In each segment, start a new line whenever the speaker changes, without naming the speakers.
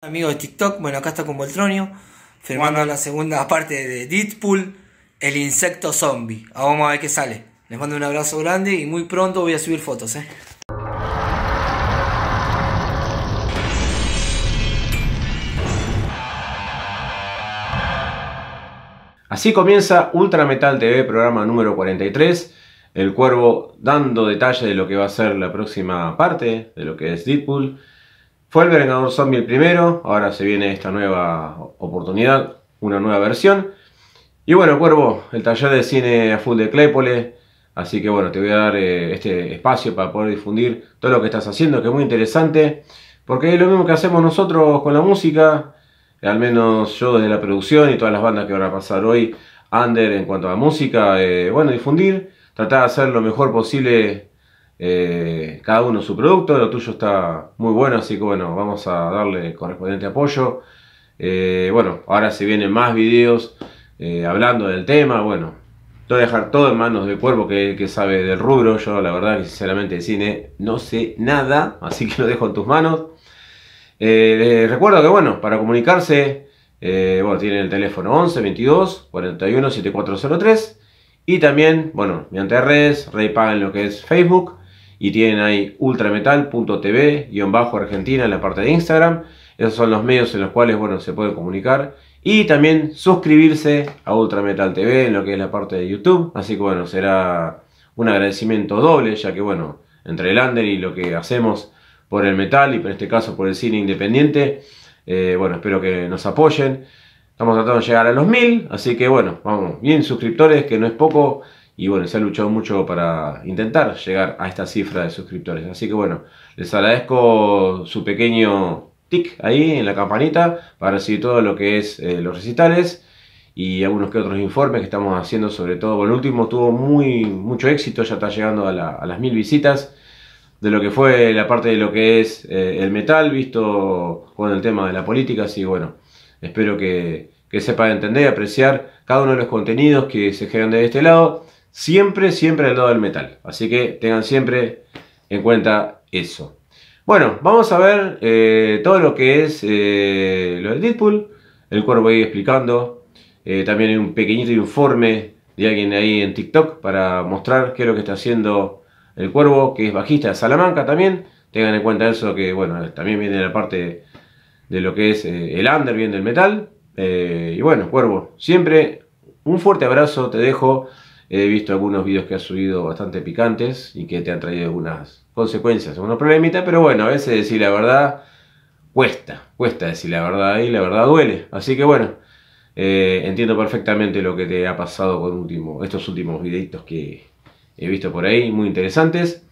Amigos de TikTok, bueno, acá está con Voltronio, filmando la segunda parte de Deadpool, el insecto zombie. Ahora vamos a ver qué sale. Les mando un abrazo grande y muy pronto voy a subir fotos,
Así comienza Ultra Metal TV, programa número 43. El Cuervo dando detalle de lo que va a ser la próxima parte, de lo que es Deadpool. Fue el Vengador Zombie el primero, ahora se viene esta nueva oportunidad, una nueva versión. Y bueno, Cuervo, el taller de cine a full de Claypole. Así que bueno, te voy a dar este espacio para poder difundir todo lo que estás haciendo, que es muy interesante. Porque es lo mismo que hacemos nosotros con la música. Al menos yo desde la producción y todas las bandas que van a pasar hoy, under en cuanto a música, bueno, difundir, tratar de hacer lo mejor posible cada uno su producto. Lo tuyo está muy bueno, así que bueno, vamos a darle correspondiente apoyo. Bueno, ahora se vienen más videos hablando del tema. Bueno, te voy a dejar todo en manos del Cuervo que sabe del rubro. Yo la verdad que sinceramente de cine no sé nada, así que lo dejo en tus manos. Les recuerdo que bueno, para comunicarse, bueno, tienen el teléfono 11 22 41 7403 y también, bueno, mediante redes, pagan lo que es Facebook y tienen ahí ultrametal.tv-argentina en la parte de Instagram. Esos son los medios en los cuales, bueno, se puede comunicar y también suscribirse a Ultrametal TV en lo que es la parte de YouTube. Así que bueno, será un agradecimiento doble, ya que bueno, entre el under y lo que hacemos por el metal y en este caso por el cine independiente, bueno, espero que nos apoyen. Estamos tratando de llegar a los 1000, así que bueno, vamos, bien suscriptores, que no es poco, y bueno, se ha luchado mucho para intentar llegar a esta cifra de suscriptores. Así que bueno, les agradezco su pequeño tic ahí en la campanita para recibir todo lo que es los recitales y algunos que otros informes que estamos haciendo, sobre todo, bueno, el último tuvo mucho éxito, ya está llegando a las 1000 visitas. De lo que fue la parte de lo que es el metal, visto con el tema de la política. Así que bueno, espero que sepan entender y apreciar cada uno de los contenidos que se generan de este lado, siempre al lado del metal. Así que tengan siempre en cuenta eso. Bueno, vamos a ver todo lo que es lo del Deadpool. El Cuervo ahí explicando. También hay un pequeñito informe de alguien ahí en TikTok para mostrar qué es lo que está haciendo el Cuervo, que es bajista de Salamanca también. Tengan en cuenta eso, que bueno, también viene la parte de lo que es el under, bien del metal. Y bueno, Cuervo, siempre un fuerte abrazo te dejo. He visto algunos videos que has subido bastante picantes y que te han traído algunas consecuencias, algunos problemitas, pero bueno, a veces decir la verdad cuesta decir la verdad y la verdad duele. Así que bueno, entiendo perfectamente lo que te ha pasado con estos últimos videitos que he visto por ahí, muy interesantes.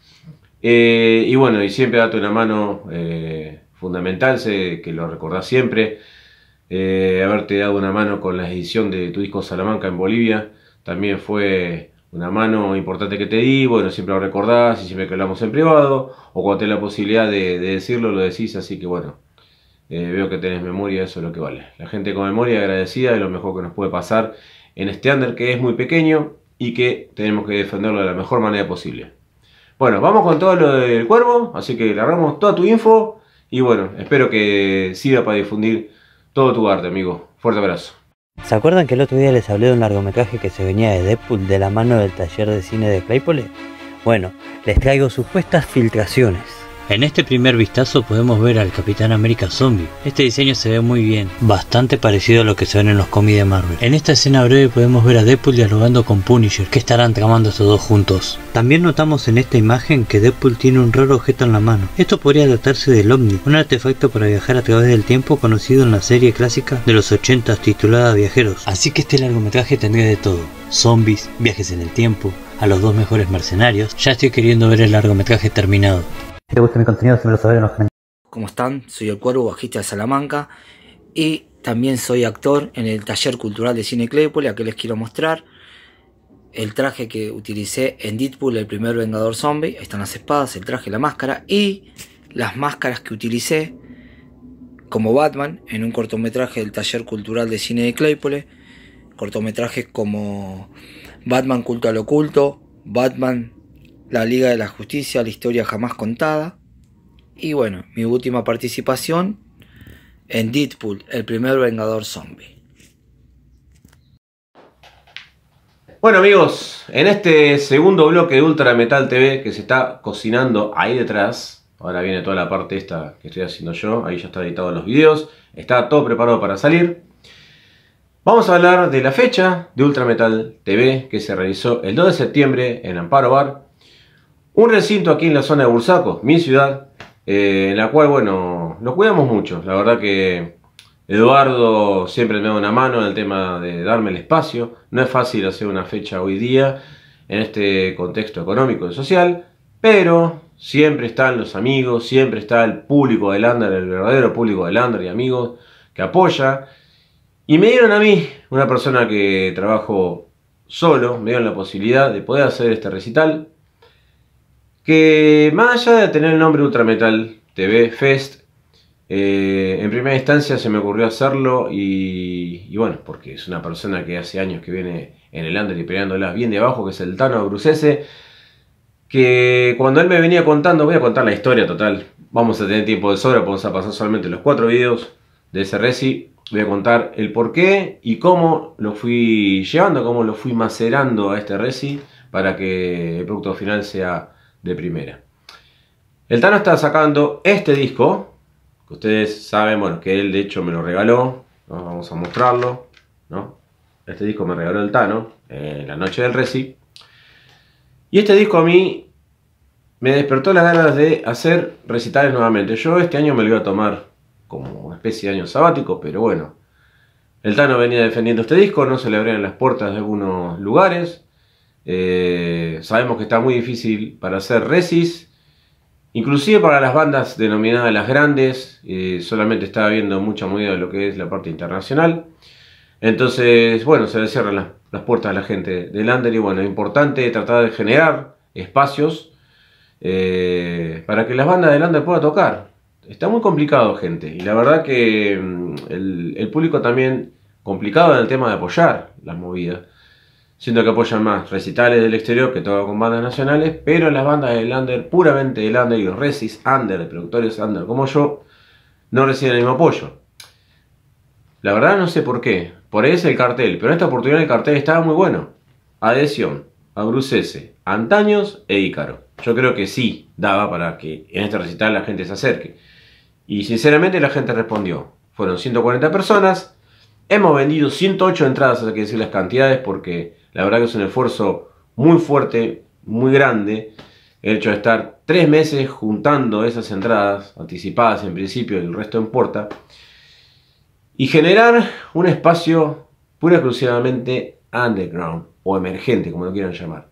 Y bueno, y siempre date una mano fundamental, sé que lo recordás siempre. Haberte dado una mano con la edición de tu disco Salamanca en Bolivia, también fue una mano importante que te di. Bueno, siempre lo recordás y siempre que hablamos en privado, o cuando tenés la posibilidad de decirlo, lo decís. Así que bueno, veo que tenés memoria, eso es lo que vale. La gente con memoria agradecida es lo mejor que nos puede pasar en este under, que es muy pequeño y que tenemos que defenderlo de la mejor manera posible. Bueno, vamos con todo lo del Cuervo, así que agarramos toda tu info y bueno, espero que sirva para difundir todo tu arte, amigo. Fuerte abrazo.
¿Se acuerdan que el otro día les hablé de un largometraje que se venía de Deadpool de la mano del taller de cine de Claypole? Bueno, les traigo supuestas filtraciones. En este primer vistazo podemos ver al Capitán América Zombie. Este diseño se ve muy bien, bastante parecido a lo que se ven en los cómics de Marvel. En esta escena breve podemos ver a Deadpool dialogando con Punisher, que estarán tramando estos dos juntos. También notamos en esta imagen que Deadpool tiene un raro objeto en la mano. Esto podría tratarse del Omni, un artefacto para viajar a través del tiempo conocido en la serie clásica de los 80 titulada Viajeros. Así que este largometraje tendría de todo: zombies, viajes en el tiempo, a los dos mejores mercenarios. Ya estoy queriendo ver el largometraje terminado. Si te gusta mi contenido, déjamelo saber en los comentarios.
¿Cómo están? Soy el Cuervo, bajista de Salamanca, y también soy actor en el taller cultural de cine Claypole. Aquí les quiero mostrar el traje que utilicé en Deadpool, el primer Vengador Zombie. Ahí están las espadas, el traje, la máscara y las máscaras que utilicé como Batman en un cortometraje del taller cultural de cine de Claypole. Cortometrajes como Batman Culto al Oculto, Batman La Liga de la Justicia, la historia jamás contada. Y bueno, mi última participación en Deadpool, el primer Vengador Zombie.
Bueno amigos, en este segundo bloque de Ultra Metal TV que se está cocinando ahí detrás, ahora viene toda la parte esta que estoy haciendo yo, ahí ya está editado los videos, está todo preparado para salir. Vamos a hablar de la fecha de Ultra Metal TV que se realizó el 2 de septiembre en Amparo Bar, un recinto aquí en la zona de Bursaco, mi ciudad, en la cual, bueno, nos cuidamos mucho. La verdad que Eduardo siempre me da una mano en el tema de darme el espacio. No es fácil hacer una fecha hoy día en este contexto económico y social, pero siempre están los amigos, siempre está el público del Under, el verdadero público del Under y amigos que apoya. Y me dieron a mí, una persona que trabajo solo, me dieron la posibilidad de poder hacer este recital, que más allá de tener el nombre Ultra Metal TV Fest, en primera instancia se me ocurrió hacerlo y bueno, porque es una persona que hace años que viene en el Under y peleándolas bien de abajo, que es el Tano Abrucese, que cuando él me venía contando, voy a contar la historia total, vamos a tener tiempo de sobra, vamos a pasar solamente los 4 videos de ese reci, voy a contar el porqué y cómo lo fui llevando, cómo lo fui macerando a este reci para que el producto final sea de primera. El Tano está sacando este disco, que ustedes saben, bueno, que él de hecho me lo regaló, ¿no? Vamos a mostrarlo, ¿no? Este disco me regaló el Tano en la noche del reci. Y este disco a mí me despertó las ganas de hacer recitales nuevamente. Yo este año me lo iba a tomar como una especie de año sabático, pero bueno, el Tano venía defendiendo este disco, no se le abrían las puertas de algunos lugares. Sabemos que está muy difícil para hacer recis, inclusive para las bandas denominadas las grandes, solamente está habiendo mucha movida de lo que es la parte internacional. Entonces, bueno, se le cierran las puertas a la gente del Under y bueno, es importante tratar de generar espacios para que las bandas del Under puedan tocar. Está muy complicado, gente, y la verdad que el público también complicado en el tema de apoyar las movidas. Siento que apoyan más recitales del exterior que tocan con bandas nacionales, pero las bandas del Under, puramente del Under y los recis Under, de productores Under como yo, no reciben el mismo apoyo. La verdad no sé por qué, por ahí es el cartel, pero en esta oportunidad el cartel estaba muy bueno. Adhesión, Abrucese, Antaños e Ícaro. Yo creo que sí daba para que en este recital la gente se acerque. Y sinceramente la gente respondió. Fueron 140 personas, hemos vendido 108 entradas, hay que decir las cantidades porque la verdad que es un esfuerzo muy fuerte, muy grande, el hecho de estar 3 meses juntando esas entradas anticipadas en principio y el resto en puerta, y generar un espacio pura y exclusivamente underground o emergente, como lo quieran llamar.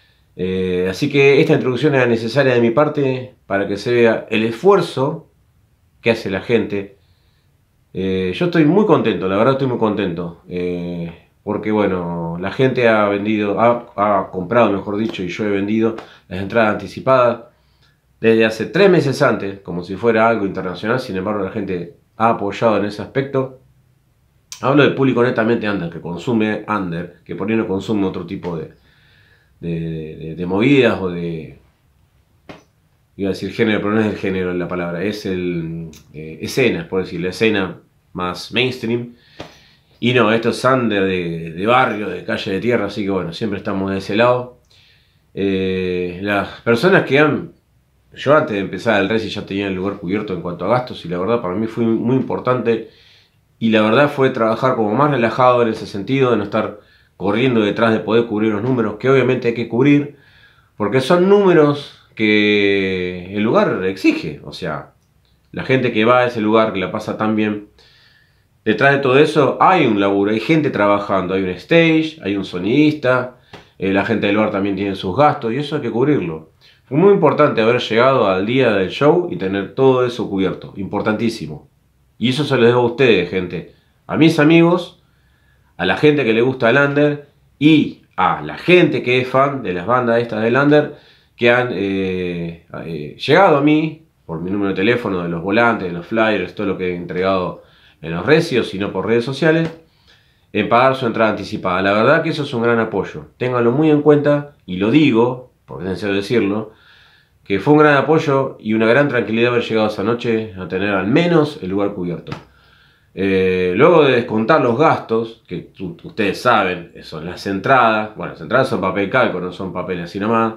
Así que esta introducción era necesaria de mi parte para que se vea el esfuerzo que hace la gente. Yo estoy muy contento, la verdad estoy muy contento. Porque bueno, la gente ha vendido, ha comprado mejor dicho, y yo he vendido las entradas anticipadas desde hace 3 meses antes, como si fuera algo internacional. Sin embargo, la gente ha apoyado en ese aspecto. Hablo del público netamente Under, que consume Under, que por ahí no consume otro tipo de movidas o de... Iba a decir género, pero no es el género la palabra, es el escena, por decir, la escena más mainstream. Y no, esto es Under de barrio, de calle de tierra, así que bueno, siempre estamos de ese lado. Las personas que han... Yo antes de empezar el reci ya tenía el lugar cubierto en cuanto a gastos y la verdad para mí fue muy importante. Y la verdad fue trabajar como más relajado en ese sentido, de no estar corriendo detrás de poder cubrir los números que obviamente hay que cubrir. Porque son números que el lugar exige, o sea, la gente que va a ese lugar, que la pasa tan bien... Detrás de todo eso hay un laburo, hay gente trabajando, hay un stage, hay un sonidista, la gente del bar también tiene sus gastos y eso hay que cubrirlo. Fue muy importante haber llegado al día del show y tener todo eso cubierto, importantísimo. Y eso se lo debo a ustedes, gente, a mis amigos, a la gente que le gusta el Under y a la gente que es fan de las bandas estas del Under que han llegado a mí por mi número de teléfono, de los volantes, de los flyers, todo lo que he entregado en los recios, sino por redes sociales, en pagar su entrada anticipada. La verdad que eso es un gran apoyo. Ténganlo muy en cuenta, y lo digo, porque es necesario decirlo, que fue un gran apoyo y una gran tranquilidad haber llegado esa noche a tener al menos el lugar cubierto. Luego de descontar los gastos, que ustedes saben, son las entradas. Bueno, las entradas son papel calco, no son papel así nomás.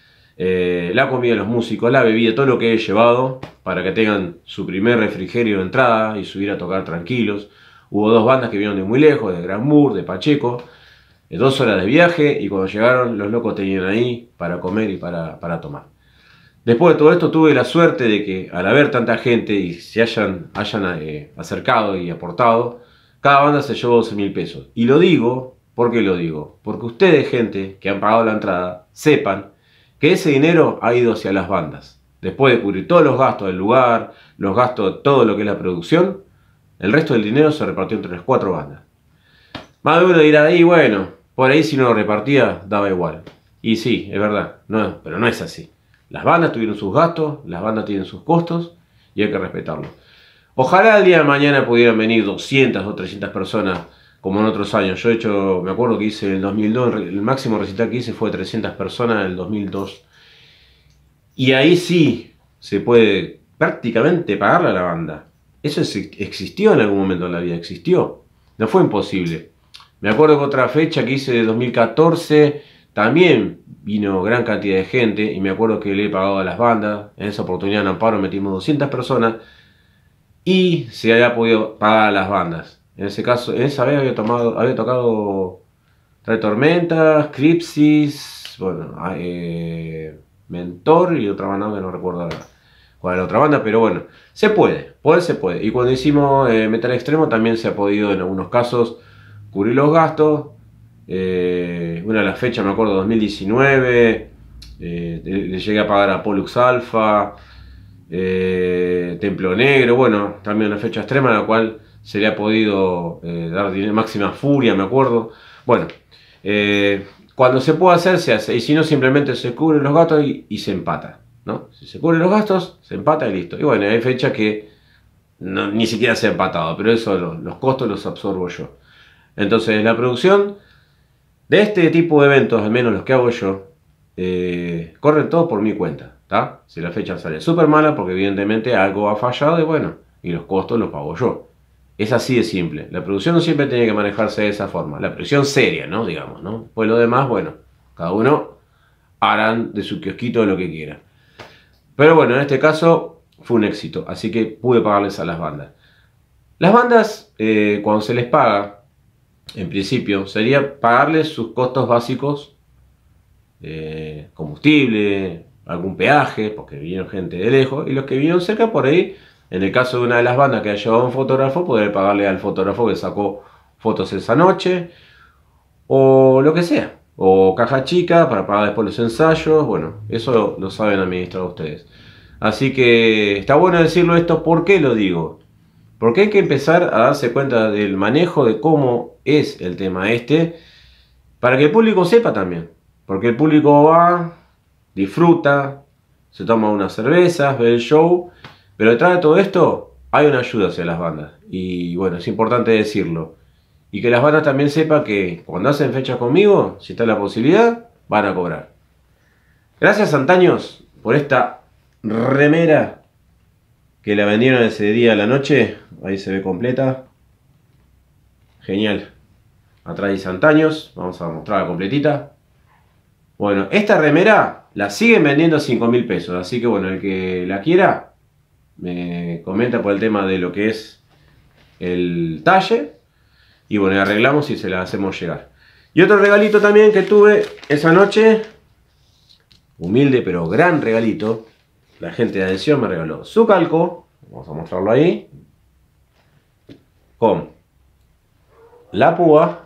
La comida de los músicos, la bebida, todo lo que he llevado para que tengan su primer refrigerio de entrada y subir a tocar tranquilos. Hubo 2 bandas que vinieron de muy lejos, de Granburg, de Pacheco, 2 horas de viaje, y cuando llegaron los locos tenían ahí para comer y para tomar. Después de todo esto tuve la suerte de que al haber tanta gente y se hayan acercado y aportado, cada banda se llevó 12.000 pesos. Y lo digo, ¿por qué lo digo? Porque ustedes, gente que han pagado la entrada, sepan que ese dinero ha ido hacia las bandas. Después de cubrir todos los gastos del lugar, los gastos de todo lo que es la producción, el resto del dinero se repartió entre las 4 bandas. Más de uno dirá ahí, bueno, por ahí si no lo repartía, daba igual. Y sí, es verdad, pero no es así. Las bandas tuvieron sus gastos, las bandas tienen sus costos y hay que respetarlos. Ojalá el día de mañana pudieran venir 200 o 300 personas como en otros años. Yo he hecho, me acuerdo que hice en el 2002, el máximo recital que hice fue 300 personas en el 2002. Y ahí sí se puede prácticamente pagarle a la banda. Eso existió en algún momento en la vida, existió. No fue imposible. Me acuerdo que otra fecha que hice de 2014, también vino gran cantidad de gente y me acuerdo que le he pagado a las bandas. En esa oportunidad en Amparo metimos 200 personas y se había podido pagar a las bandas. En ese caso, en esa vez había tocado Trae Tormentas, Cripsis, bueno, Mentor y otra banda que no recuerdo cuál era la otra banda, pero bueno, se puede, poder se puede. Y cuando hicimos Metal Extremo también se ha podido en algunos casos cubrir los gastos. Una de las fechas, me acuerdo, 2019, le llegué a pagar a Pollux Alpha, Templo Negro, bueno, también una fecha extrema en la cual se le ha podido dar dinero, Máxima Furia, me acuerdo. Bueno, cuando se puede hacer, se hace, y si no, simplemente se cubren los gastos y se empata, ¿no? Si se cubren los gastos, se empata y listo. Y bueno, hay fechas que ni siquiera se ha empatado, pero eso los costos los absorbo yo. Entonces, la producción de este tipo de eventos, al menos los que hago yo, corren todos por mi cuenta, ¿tá? Si la fecha sale súper mala, porque evidentemente algo ha fallado y bueno, y los costos los pago yo. Es así de simple. La producción no siempre tiene que manejarse de esa forma. La producción seria, ¿no? Digamos, ¿no? Pues lo demás, bueno, cada uno harán de su kiosquito lo que quiera. Pero bueno, en este caso fue un éxito, así que pude pagarles a las bandas. Las bandas, cuando se les paga, en principio, sería pagarles sus costos básicos, combustible, algún peaje, porque vinieron gente de lejos, y los que vinieron cerca por ahí, en el caso de una de las bandas que ha llevado un fotógrafo, poder pagarle al fotógrafo que sacó fotos esa noche, o lo que sea, o caja chica para pagar después los ensayos. Bueno, eso lo saben administrar ustedes. Así que está bueno decirlo esto. ¿Por qué lo digo? Porque hay que empezar a darse cuenta del manejo de cómo es el tema este, para que el público sepa también. Porque el público va, disfruta, se toma unas cervezas, ve el show, pero detrás de todo esto hay una ayuda hacia las bandas. Y bueno, es importante decirlo. Y que las bandas también sepan que cuando hacen fechas conmigo, si está la posibilidad, van a cobrar. Gracias, Antaños, por esta remera que la vendieron ese día a la noche. Ahí se ve completa. Genial. Atrás dice Antaños. Vamos a mostrarla completita. Bueno, esta remera la siguen vendiendo a 5.000 pesos. Así que bueno, el que la quiera me comenta por el tema de lo que es el talle. Y bueno, arreglamos y se la hacemos llegar. Y otro regalito también que tuve esa noche. Humilde pero gran regalito. La gente de Adhesión me regaló su calco. Vamos a mostrarlo ahí. Con la púa.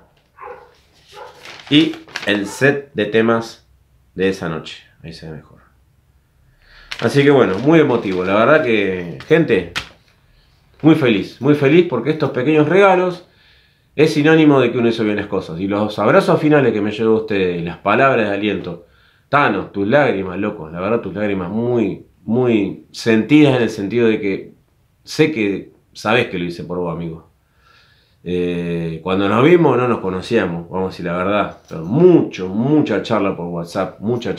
Y el set de temas de esa noche. Ahí se ve mejor. Así que bueno, muy emotivo. La verdad que, gente, muy feliz porque estos pequeños regalos es sinónimo de que uno hizo bien las cosas. Y los abrazos finales que me llevó usted, las palabras de aliento. Tano, tus lágrimas, loco. La verdad, tus lágrimas muy sentidas en el sentido de que sé que sabés que lo hice por vos, amigo. Cuando nos vimos no nos conocíamos, vamos a decir la verdad. Pero mucha charla por WhatsApp,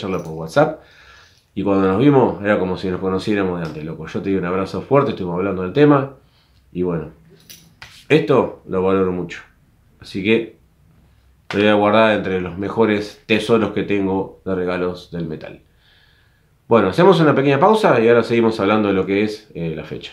Y cuando nos vimos era como si nos conociéramos de antes, loco. Yo te di un abrazo fuerte, estuvimos hablando del tema. Y bueno, Esto lo valoro mucho. Así que lo voy a guardar entre los mejores tesoros que tengo de regalos del metal. Bueno, hacemos una pequeña pausa y ahora seguimos hablando de lo que es la fecha.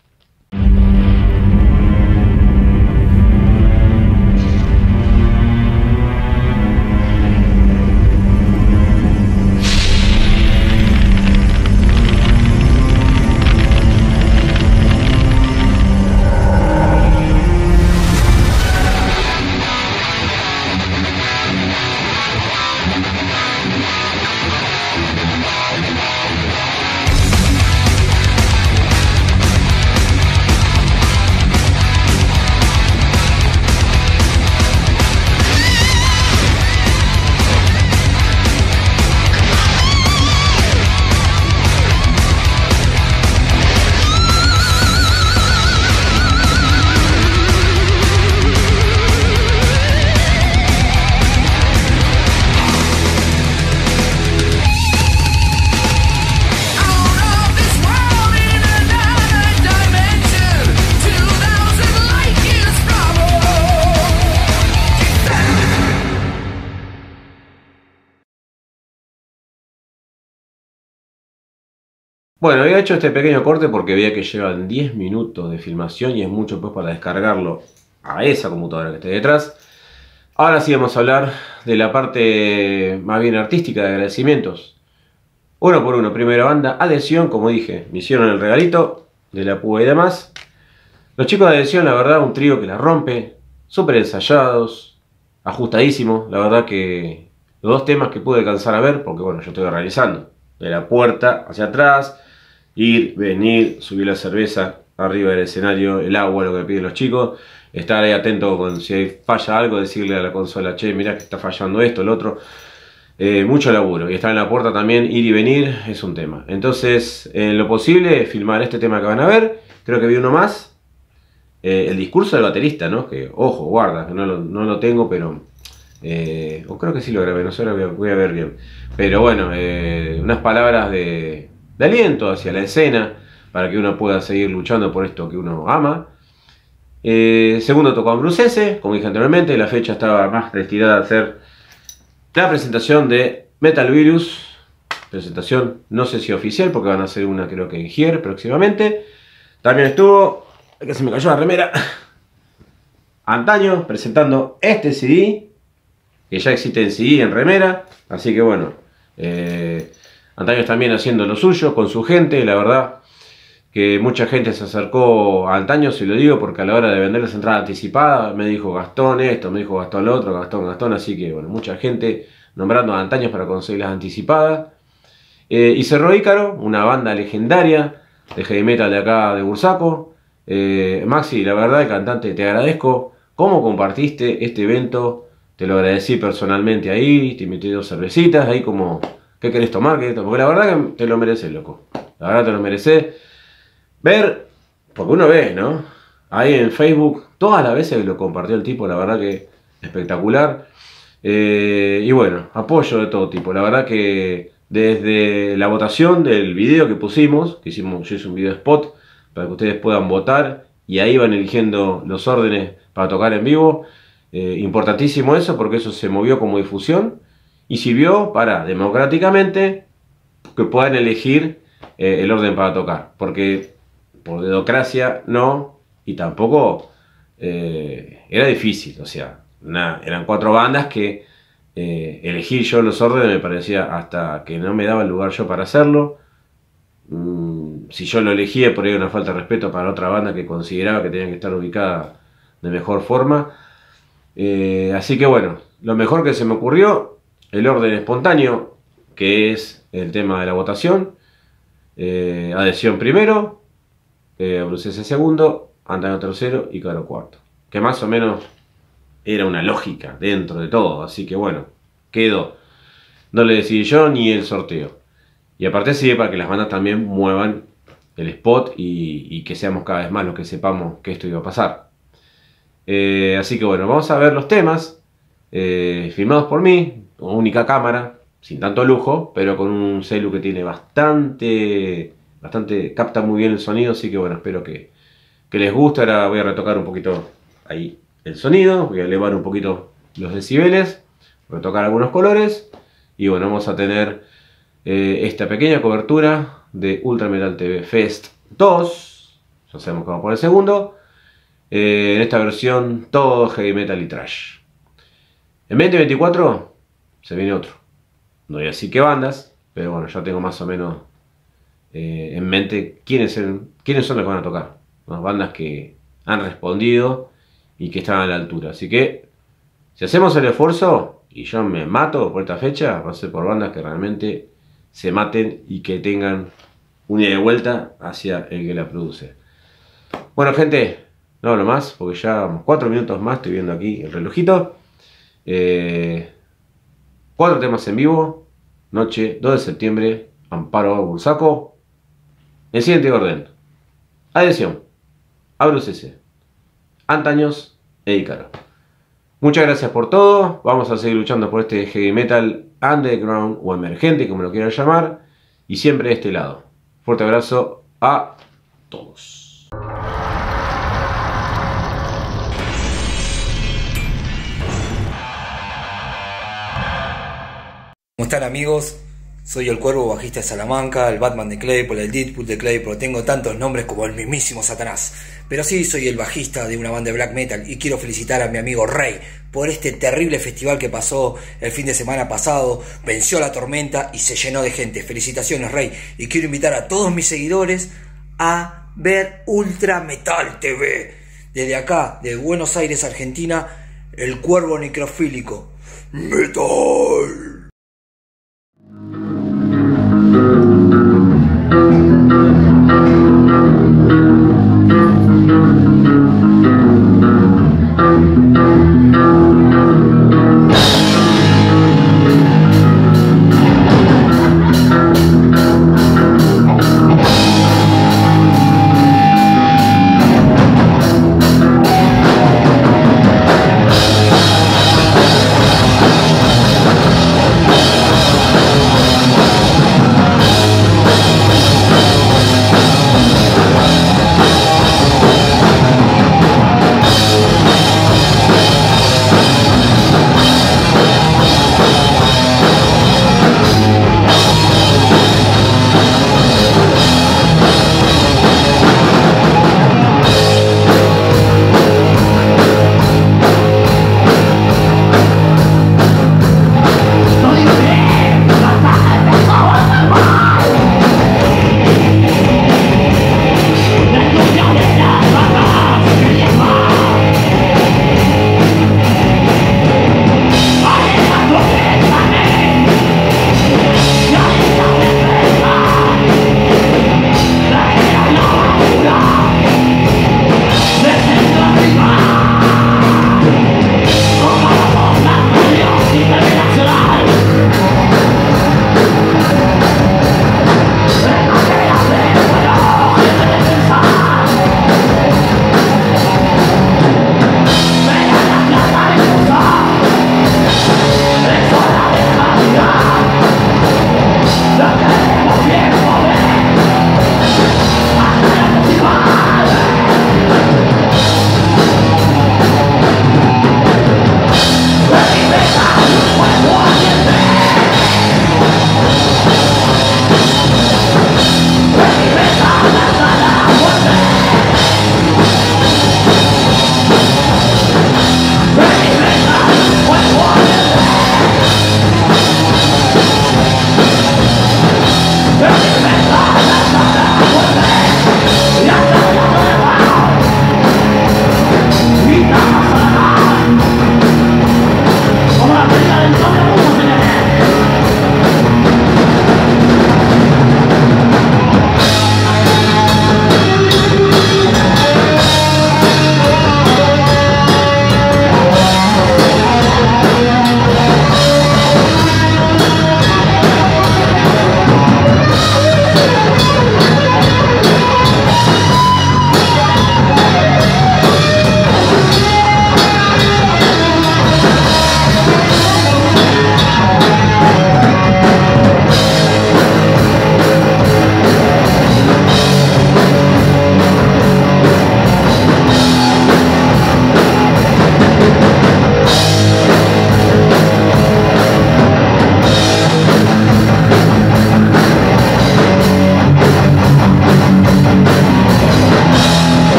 Bueno, había hecho este pequeño corte porque veía que llevan 10 minutos de filmación y es mucho pues para descargarlo a esa computadora que está detrás. Ahora sí vamos a hablar de la parte más bien artística de agradecimientos. Uno por uno. Primera banda, Adhesión, como dije, me hicieron el regalito de la púa y demás. Los chicos de Adhesión, la verdad, un trío que la rompe, súper ensayados, ajustadísimos. La verdad que los dos temas que pude alcanzar a ver, porque bueno, yo estoy realizando, de la puerta hacia atrás, ir, venir, subir la cerveza arriba del escenario, el agua, lo que piden los chicos, estar ahí atento con si falla algo, decirle a la consola, che, mirá que está fallando esto, el otro. Mucho laburo, y estar en la puerta también, ir y venir, es un tema. Entonces, en lo posible, filmar este tema que van a ver. Creo que vi uno más, el discurso del baterista, ¿no? Que, ojo, guarda, que no lo tengo, pero... o creo que sí lo grabé, no sé, ahora voy a ver bien. Pero bueno, unas palabras de aliento hacia la escena, para que uno pueda seguir luchando por esto que uno ama. Segundo tocó Ambrucese, como dije anteriormente, la fecha estaba más destinada a ser la presentación de Metal Virus. Presentación, no sé si oficial, porque van a hacer una creo que en Here próximamente. También estuvo, que se me cayó la remera, Antaño presentando este CD, que ya existe en CD, en remera. Así que bueno, Antaño también haciendo lo suyo con su gente. La verdad que mucha gente se acercó a Antaño, si lo digo, porque a la hora de vender las entradas anticipadas me dijo Gastón esto, me dijo Gastón lo otro, Gastón, así que bueno, mucha gente nombrando a Antaños para conseguir las anticipadas. Y cerró Ícaro, una banda legendaria de heavy metal de acá de Bursaco. Maxi, la verdad, el cantante, te agradezco cómo compartiste este evento, te lo agradecí personalmente ahí, te invité 2 cervecitas, ahí como, ¿qué querés tomar? Porque la verdad que te lo mereces, loco, la verdad te lo mereces. Ver, porque uno ve, ¿no? Ahí en Facebook, todas las veces que lo compartió el tipo, la verdad que espectacular. Y bueno, apoyo de todo tipo. La verdad que desde la votación del video que pusimos, yo hice un video spot para que ustedes puedan votar y ahí van eligiendo los órdenes para tocar en vivo. Importantísimo eso, porque eso se movió como difusión y sirvió para democráticamente que puedan elegir el orden para tocar, porque por dedocracia no, y tampoco era difícil, o sea, eran 4 bandas que elegir yo los órdenes me parecía hasta que no me daba el lugar yo para hacerlo. Si yo lo elegía, por ahí una falta de respeto para otra banda que consideraba que tenían que estar ubicada de mejor forma. Así que bueno, lo mejor que se me ocurrió, el orden espontáneo, que es el tema de la votación. Adhesión primero, Ambrucese segundo, Antaño tercero y Ícaro cuarto. Que más o menos era una lógica dentro de todo, así que bueno, quedó. No le decidí yo ni el sorteo. Y aparte sirve para que las bandas también muevan el spot y que seamos cada vez más los que sepamos que esto iba a pasar. Así que bueno, vamos a ver los temas filmados por mí, con única cámara, sin tanto lujo, pero con un celu que tiene bastante, capta muy bien el sonido, así que bueno, espero que les guste. Ahora voy a retocar un poquito ahí el sonido. Voy a elevar un poquito los decibeles, voy a tocar algunos colores y bueno, vamos a tener esta pequeña cobertura de Ultra Metal TV Fest 2. Ya sabemos que vamos por el segundo. En esta versión todo heavy metal y trash. En 2024 se viene otro. No voy a decir qué bandas, pero bueno, ya tengo más o menos en mente quiénes son los que van a tocar. Unas bandas que han respondido y que están a la altura. Así que si hacemos el esfuerzo y yo me mato por esta fecha, va a ser por bandas que realmente se maten y que tengan una ida de vuelta hacia el que la produce. Bueno, gente, no hablo más porque ya 4 minutos más, estoy viendo aquí el relojito. 4 temas en vivo. Noche 2 de septiembre, Amparo Bursaco. En siguiente orden: Adhesión, Abrus, Antaños e Ícaro. Muchas gracias por todo. Vamos a seguir luchando por este heavy metal underground o emergente, como lo quieran llamar, y siempre de este lado. Fuerte abrazo a todos.
¿Cómo están, amigos? Soy el Cuervo, bajista de Salamanca, el Batman de Claypole, el Deadpool de Claypole. Tengo tantos nombres como el mismísimo Satanás. Pero sí, soy el bajista de una banda de black metal y quiero felicitar a mi amigo Rey por este terrible festival que pasó el fin de semana pasado. Venció la tormenta y se llenó de gente. Felicitaciones, Rey. Y quiero invitar a todos mis seguidores a ver Ultra Metal TV. Desde acá, de Buenos Aires, Argentina, el Cuervo Necrofílico. ¡Metal!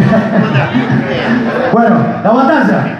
Bueno, la batalla.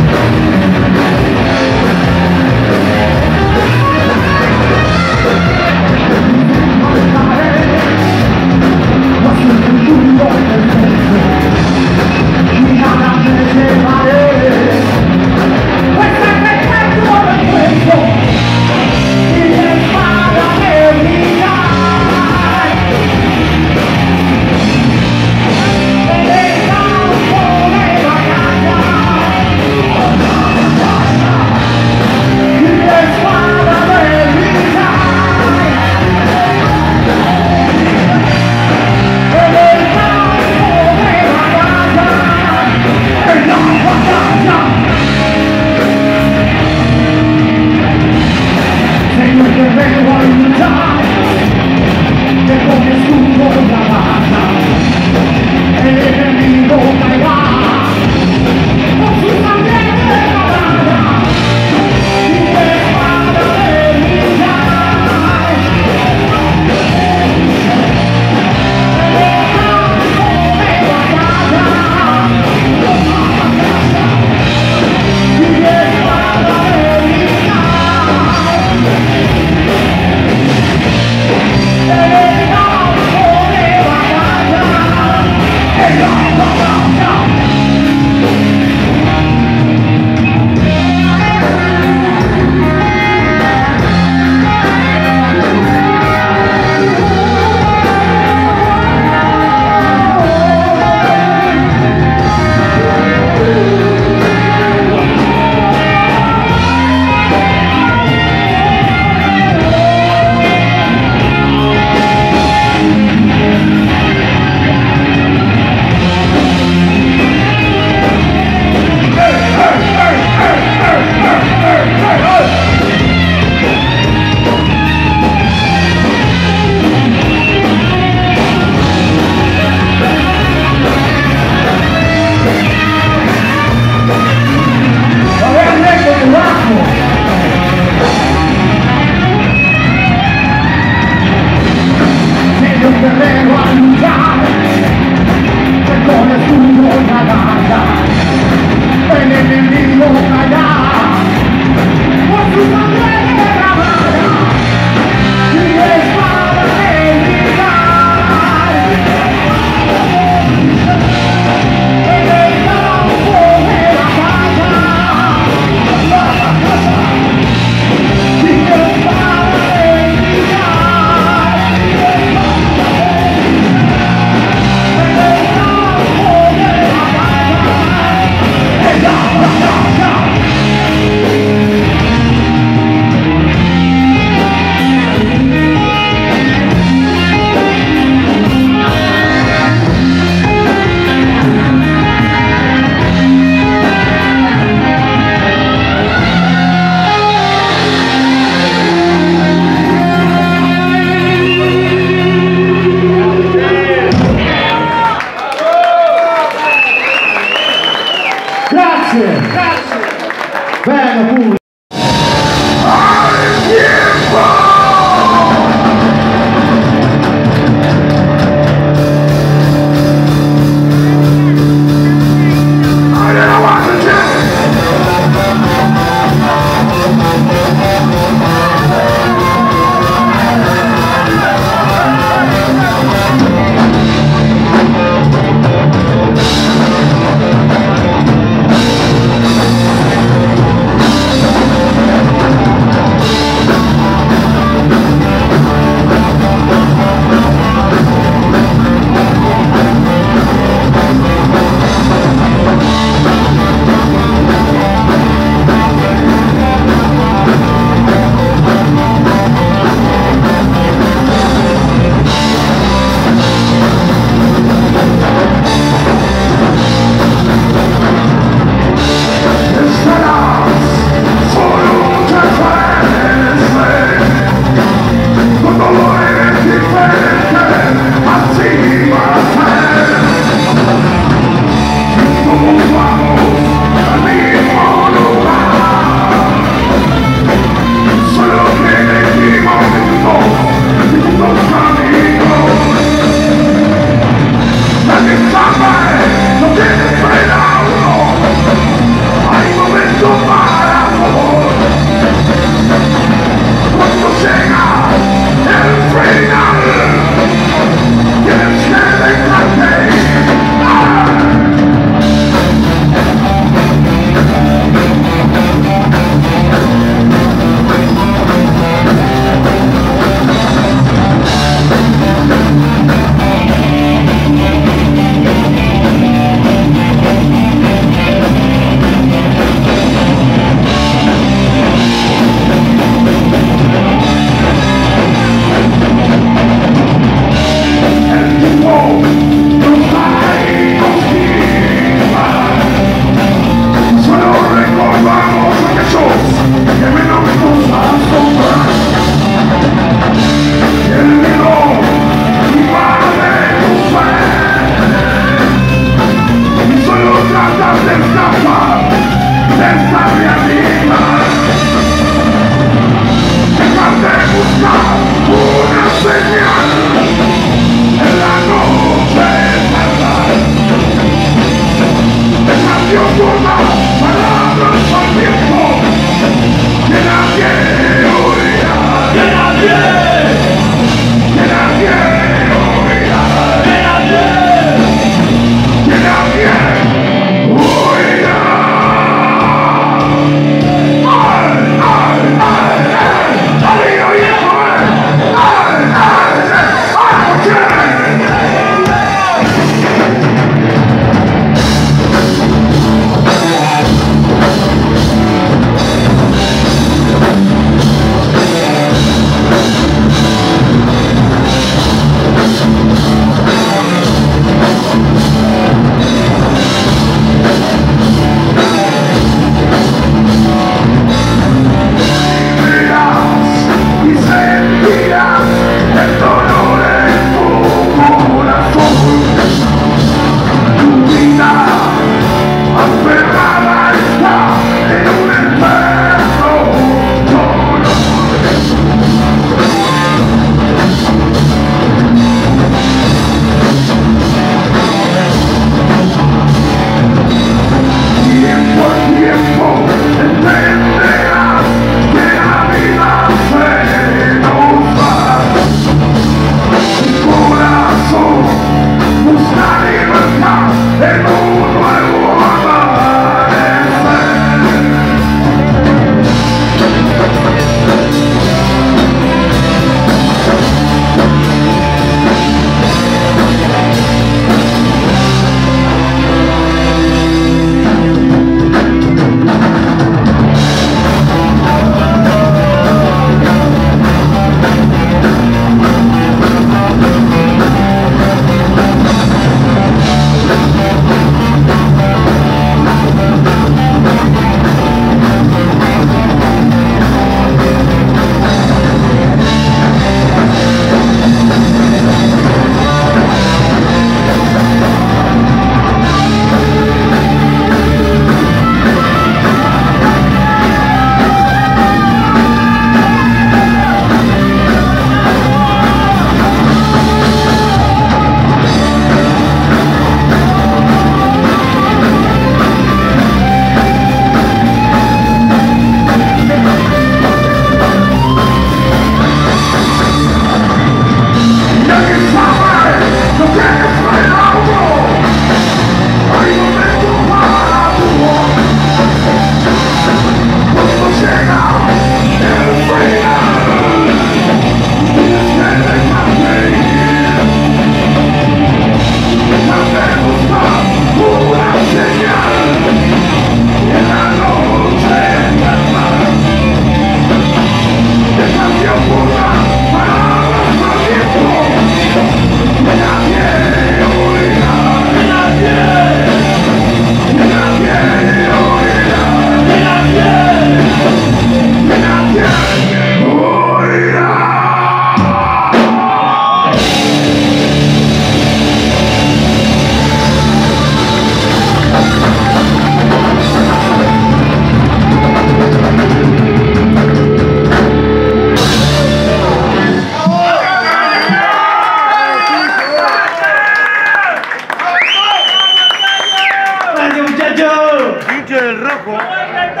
Pinche del rojo.